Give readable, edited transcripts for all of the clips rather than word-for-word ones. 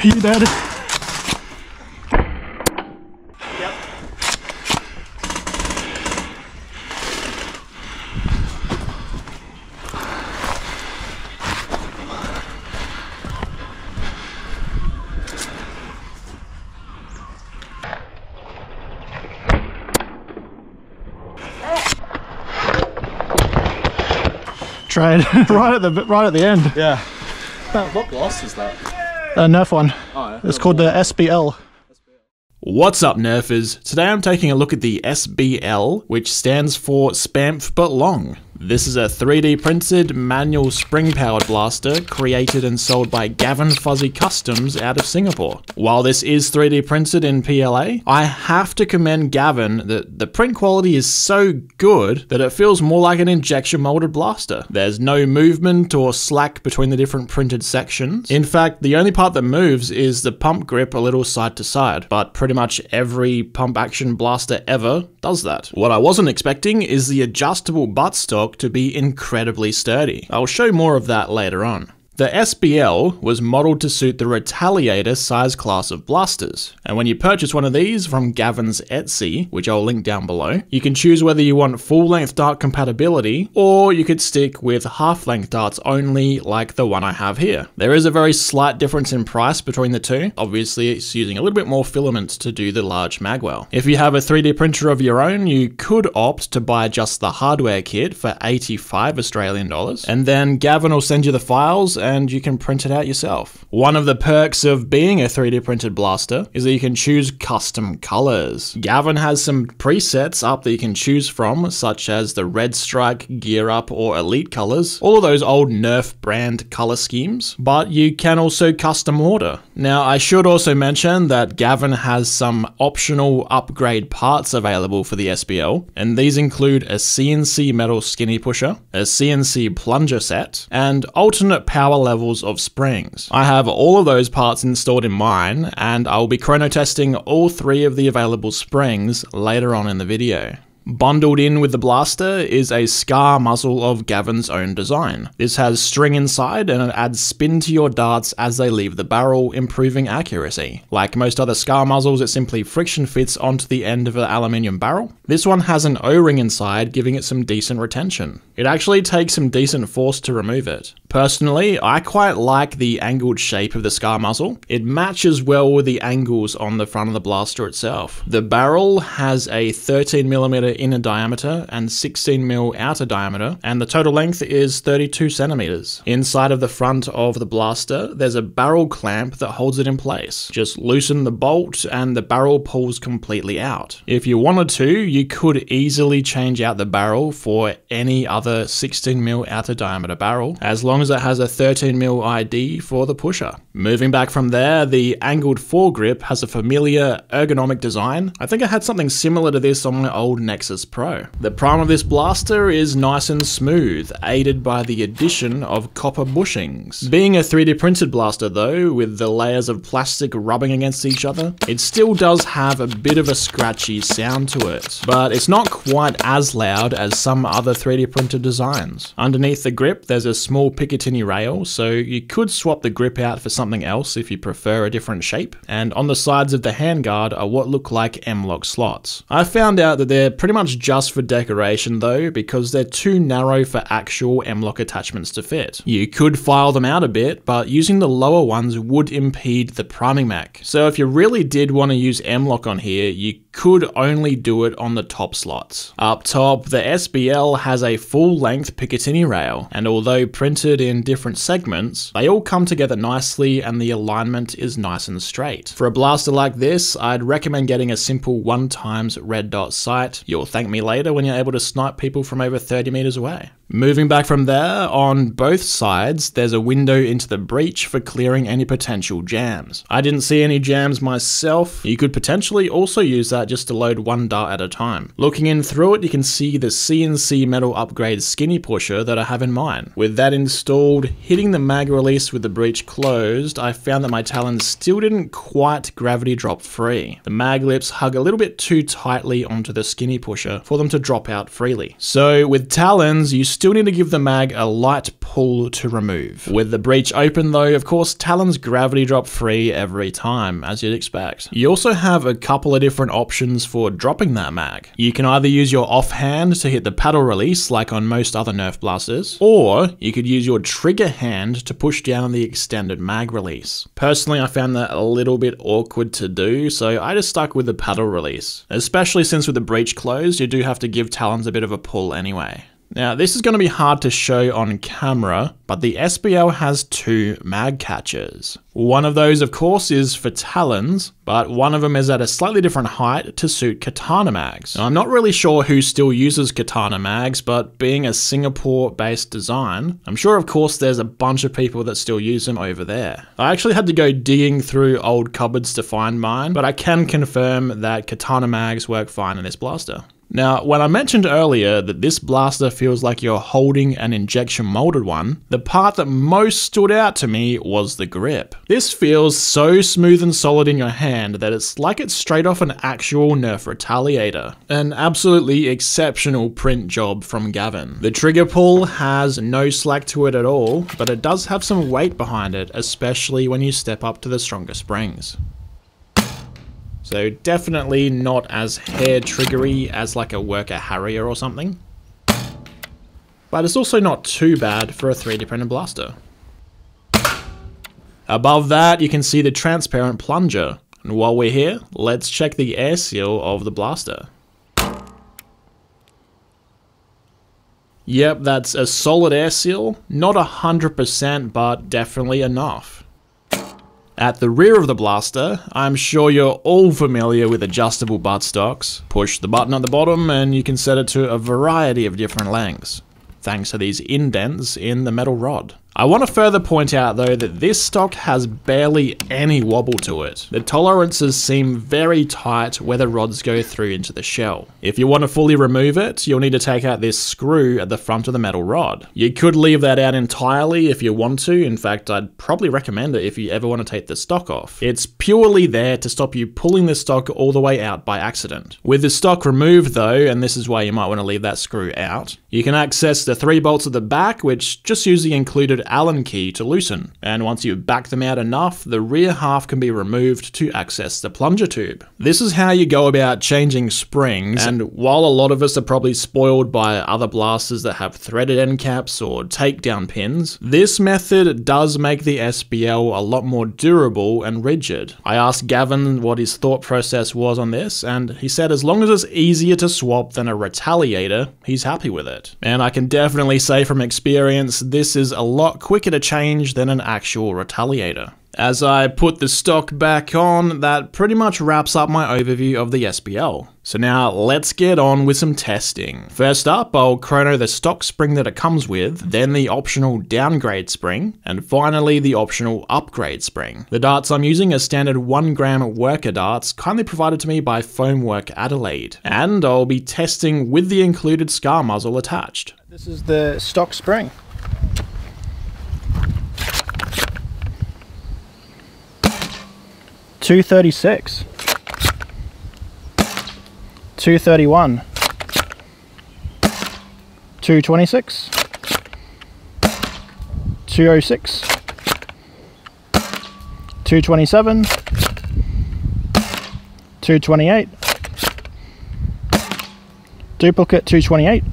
you dead? Yep. Tried right at the end. Yeah. What blast is that? A Nerf one. Oh, yeah. It's called the SBL. What's up, Nerfers? Today I'm taking a look at the SBL, which stands for SPAMF But Long. This is a 3D printed manual spring-powered blaster created and sold by Gavinfuzzy Customs out of Singapore. While this is 3D printed in PLA, I have to commend Gavin that the print quality is so good that it feels more like an injection molded blaster. There's no movement or slack between the different printed sections. In fact, the only part that moves is the pump grip a little side to side, but pretty much every pump action blaster ever does that. What I wasn't expecting is the adjustable buttstock to be incredibly sturdy. I'll show more of that later on. The SBL was modeled to suit the Retaliator size class of blasters, and when you purchase one of these from Gavin's Etsy, which I'll link down below, you can choose whether you want full-length dart compatibility, or you could stick with half-length darts only like the one I have here. There is a very slight difference in price between the two. Obviously, it's using a little bit more filament to do the large magwell. If you have a 3D printer of your own, you could opt to buy just the hardware kit for 85 Australian dollars, and then Gavin will send you the files and you can print it out yourself. One of the perks of being a 3D printed blaster is that you can choose custom colors. Gavin has some presets up that you can choose from, such as the Red Strike, Gear Up, or Elite colors, all of those old Nerf brand color schemes, but you can also custom order. Now, I should also mention that Gavin has some optional upgrade parts available for the SBL, and these include a CNC metal skinny pusher, a CNC plunger set, and alternate power levels of springs. I have all of those parts installed in mine, and I'll be chrono testing all 3 of the available springs later on in the video. Bundled in with the blaster is a scar muzzle of Gavin's own design. This has string inside and it adds spin to your darts as they leave the barrel, improving accuracy. Like most other scar muzzles, it simply friction fits onto the end of an aluminium barrel. This one has an O-ring inside, giving it some decent retention. It actually takes some decent force to remove it. Personally, I quite like the angled shape of the scar muzzle. It matches well with the angles on the front of the blaster itself. The barrel has a 13mm inner diameter and 16mm outer diameter, and the total length is 32 centimeters. Inside of the front of the blaster, there's a barrel clamp that holds it in place. Just loosen the bolt and the barrel pulls completely out. If you wanted to, you could easily change out the barrel for any other 16mm outer diameter barrel, as long as it has a 13mm ID for the pusher. Moving back from there, the angled foregrip has a familiar ergonomic design. I think I had something similar to this on my old Nexus Pro. The prime of this blaster is nice and smooth, aided by the addition of copper bushings. Being a 3D printed blaster though, with the layers of plastic rubbing against each other, it still does have a bit of a scratchy sound to it, but it's not quite as loud as some other 3D printed designs. Underneath the grip, there's a small Picatinny rail, so you could swap the grip out for something else if you prefer a different shape. And on the sides of the handguard are what look like M-lock slots. I found out that they're pretty much just for decoration though, because they're too narrow for actual M-lock attachments to fit. You could file them out a bit, but using the lower ones would impede the priming mech. So if you really did want to use M-lock on here, you could only do it on the top slots. Up top, the SBL has a full-length Picatinny rail, and although printed in different segments, they all come together nicely and the alignment is nice and straight. For a blaster like this, I'd recommend getting a simple 1x red dot sight. You'll thank me later when you're able to snipe people from over 30 meters away. Moving back from there, on both sides, there's a window into the breech for clearing any potential jams. I didn't see any jams myself. You could potentially also use that just to load one dart at a time. Looking in through it, you can see the CNC metal upgrade skinny pusher that I have in mind. With that installed, hitting the mag release with the breech closed, I found that my talons still didn't quite gravity drop free. The mag lips hug a little bit too tightly onto the skinny pusher for them to drop out freely. So with talons, you still need to give the mag a light pull to remove. With the breech open though, of course, talons gravity drop free every time, as you'd expect. You also have a couple of different options for dropping that mag. You can either use your offhand to hit the paddle release like on most other Nerf blasters, or you could use your trigger hand to push down the extended mag release. Personally, I found that a little bit awkward to do, so I just stuck with the paddle release. Especially since with the breech closed, you do have to give talons a bit of a pull anyway. Now, this is going to be hard to show on camera, but the SBL has two mag catchers. One of those, of course, is for talons, but one of them is at a slightly different height to suit katana mags. Now, I'm not really sure who still uses katana mags, but being a Singapore-based design, I'm sure, of course, there's a bunch of people that still use them over there. I actually had to go digging through old cupboards to find mine, but I can confirm that katana mags work fine in this blaster. Now, when I mentioned earlier that this blaster feels like you're holding an injection molded one, the part that most stood out to me was the grip. This feels so smooth and solid in your hand that it's like it's straight off an actual Nerf Retaliator. An absolutely exceptional print job from Gavin. The trigger pull has no slack to it at all, but it does have some weight behind it, especially when you step up to the stronger springs. So definitely not as hair triggery as like a Worker Harrier or something. But it's also not too bad for a 3D printed blaster. Above that, you can see the transparent plunger. And while we're here, let's check the air seal of the blaster. Yep, that's a solid air seal. Not 100%, but definitely enough. At the rear of the blaster, I'm sure you're all familiar with adjustable buttstocks. Push the button at the bottom and you can set it to a variety of different lengths, thanks to these indents in the metal rod. I want to further point out though that this stock has barely any wobble to it. The tolerances seem very tight where the rods go through into the shell. If you want to fully remove it, you'll need to take out this screw at the front of the metal rod. You could leave that out entirely if you want to. In fact, I'd probably recommend it if you ever want to take the stock off. It's purely there to stop you pulling the stock all the way out by accident. With the stock removed though, and this is why you might want to leave that screw out, you can access the 3 bolts at the back, which just use the included Allen key to loosen. And once you back them out enough, the rear half can be removed to access the plunger tube. This is how you go about changing springs, and while a lot of us are probably spoiled by other blasters that have threaded end caps or takedown pins, this method does make the SBL a lot more durable and rigid. I asked Gavin what his thought process was on this, and he said as long as it's easier to swap than a Retaliator, he's happy with it. And I can definitely say from experience, this is a lot quicker to change than an actual Retaliator. As I put the stock back on, that pretty much wraps up my overview of the SBL. So now let's get on with some testing. First up, I'll chrono the stock spring that it comes with, then the optional downgrade spring, and finally the optional upgrade spring. The darts I'm using are standard 1 gram worker darts, kindly provided to me by Foamwork Adelaide, and I'll be testing with the included scar muzzle attached. This is the stock spring. $236, $231, $226, $206, $227, $228, duplicate $228,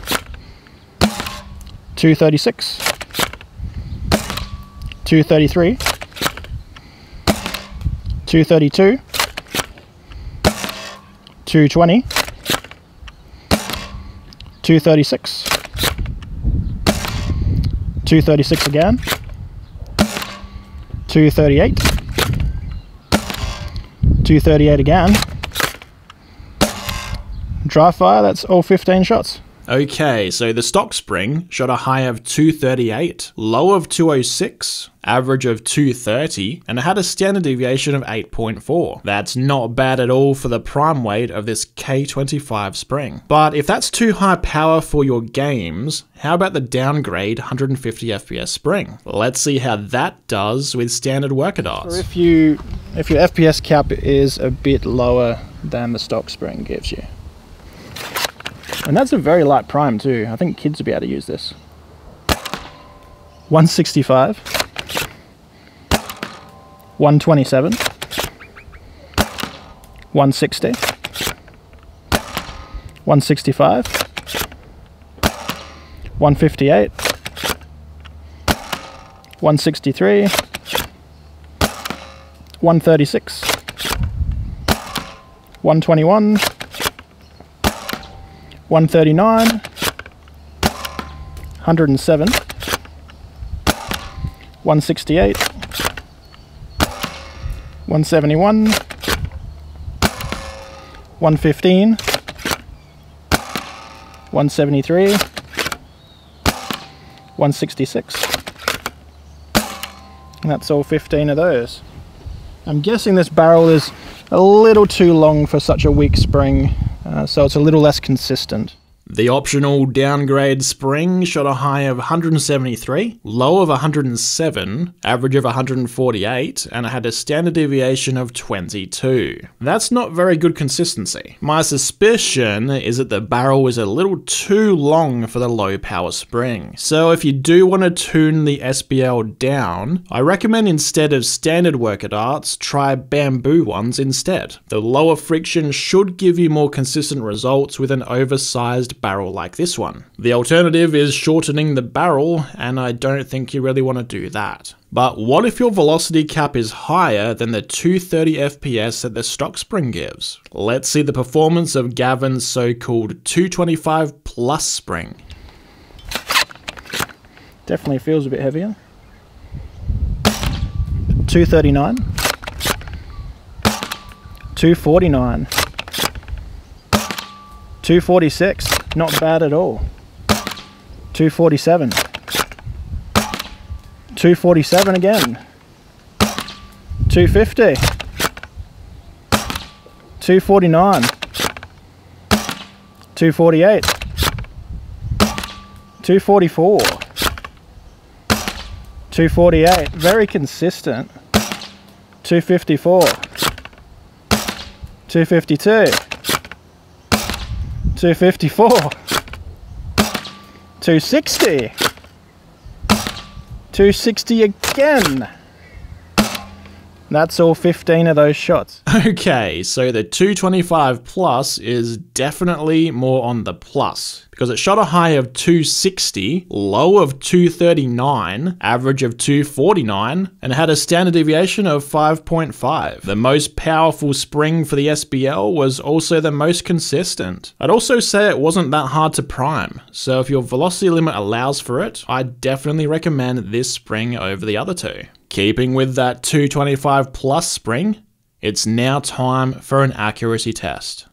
$236, $233, $232, $220, $236, $236 again, $238, $238 again. Dry fire, that's all 15 shots. Okay, so the stock spring shot a high of 238, low of 206, average of 230, and it had a standard deviation of 8.4. That's not bad at all for the prime weight of this K25 spring. But if that's too high power for your games, how about the downgrade 150 FPS spring? Let's see how that does with standard worker darts. Or if your FPS cap is a bit lower than the stock spring gives you. And that's a very light prime too. I think kids will be able to use this. 165, 127, 160, 165, 158, 163, 136, 121, 139, 107, 168, 171, 115, 173, 166. And that's all 15 of those. I'm guessing this barrel is a little too long for such a weak spring, so it's a little less consistent. The optional downgrade spring shot a high of 173, low of 107, average of 148, and it had a standard deviation of 22. That's not very good consistency. My suspicion is that the barrel was a little too long for the low power spring. So if you do want to tune the SBL down, I recommend instead of standard worker darts, try bamboo ones instead. The lower friction should give you more consistent results with an oversized barrel like this one. The alternative is shortening the barrel, and I don't think you really want to do that. But what if your velocity cap is higher than the 230 FPS that the stock spring gives? Let's see the performance of Gavin's so-called 225 plus spring. Definitely feels a bit heavier. 239, 249, 246, not bad at all. 247, 247 again. 250, 249, 248, 244, 248, very consistent. 254, 252, 254, 260, 260 again. That's all 15 of those shots. Okay, so the 225 plus is definitely more on the plus, because it shot a high of 260, low of 239, average of 249, and had a standard deviation of 5.5. The most powerful spring for the SBL was also the most consistent. I'd also say it wasn't that hard to prime, so if your velocity limit allows for it, I definitely recommend this spring over the other two. Keeping with that 225 plus spring, it's now time for an accuracy test.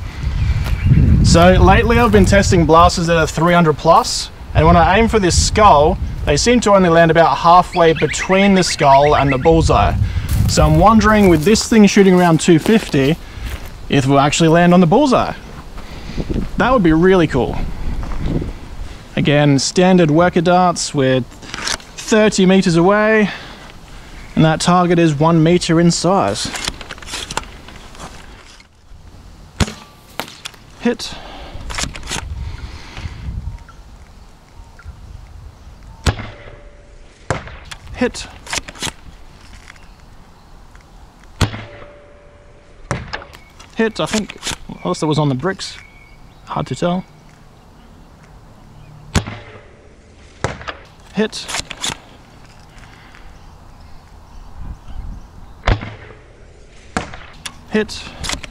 So lately I've been testing blasters that are 300 plus, and when I aim for this skull, they seem to only land about halfway between the skull and the bullseye. So I'm wondering, with this thing shooting around 250, if we'll actually land on the bullseye. That would be really cool. Again, standard worker darts, we're 30 meters away, and that target is 1 meter in size. Hit. Hit. Hit, I think. What else that was on the bricks? Hard to tell. Hit. Hit.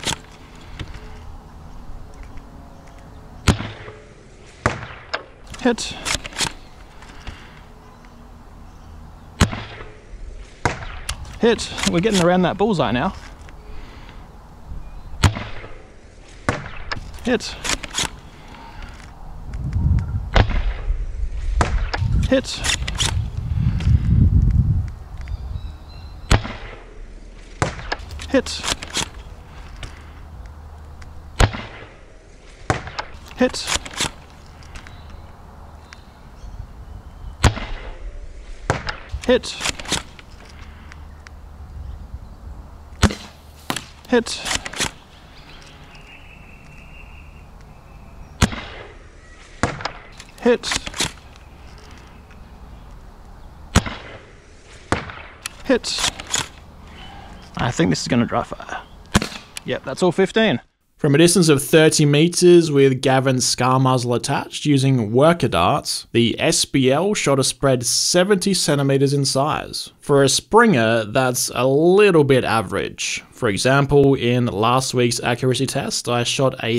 Hit. Hit. We're getting around that bullseye now. Hit. hit, hit, hit, hit, hit, hit, hit. I think this is going to dry fire. Yep, that's all 15. From a distance of 30 meters with Gavin's scar muzzle attached using worker darts, the SBL shot a spread 70 centimeters in size. For a Springer, that's a little bit average. For example, in last week's accuracy test, I shot a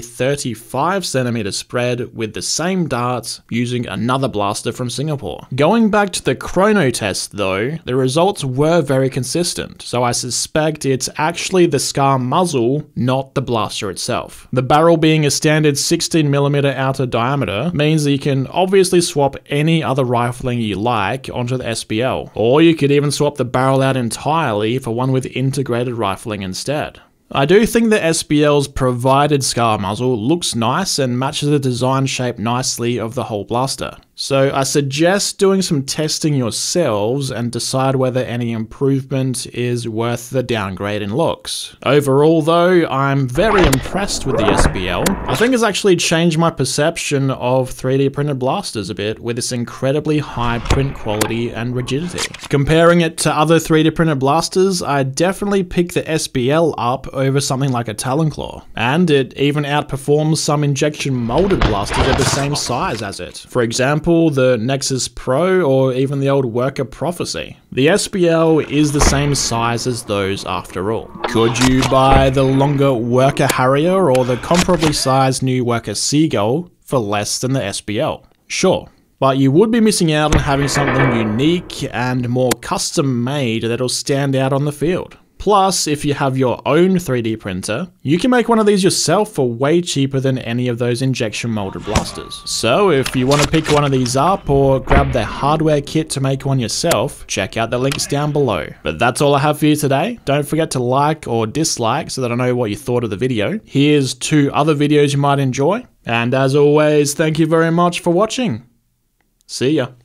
35 centimeter spread with the same darts using another blaster from Singapore. Going back to the chrono test though, the results were very consistent, so I suspect it's actually the scar muzzle, not the blaster itself. The barrel being a standard 16mm outer diameter means that you can obviously swap any other rifling you like onto the SBL, or you could even swap the barrel out entirely for one with integrated rifling instead. I do think the SBL's provided scar muzzle looks nice and matches the design shape nicely of the whole blaster. So I suggest doing some testing yourselves and decide whether any improvement is worth the downgrade in looks. Overall though, I'm very impressed with the SBL. I think it's actually changed my perception of 3D printed blasters a bit with its incredibly high print quality and rigidity. Comparing it to other 3D printed blasters, I'd definitely pick the SBL up over something like a Talon-Claw. And it even outperforms some injection molded blasters of the same size as it. For example, the Nexus Pro or even the old Worker Prophecy. The SBL is the same size as those after all. Could you buy the longer Worker Harrier or the comparably sized new Worker Seagull for less than the SBL? Sure. But you would be missing out on having something unique and more custom made that'll stand out on the field. Plus, if you have your own 3D printer, you can make one of these yourself for way cheaper than any of those injection molded blasters. So if you want to pick one of these up or grab the hardware kit to make one yourself, check out the links down below. But that's all I have for you today. Don't forget to like or dislike so that I know what you thought of the video. Here's 2 other videos you might enjoy. And as always, thank you very much for watching. See ya.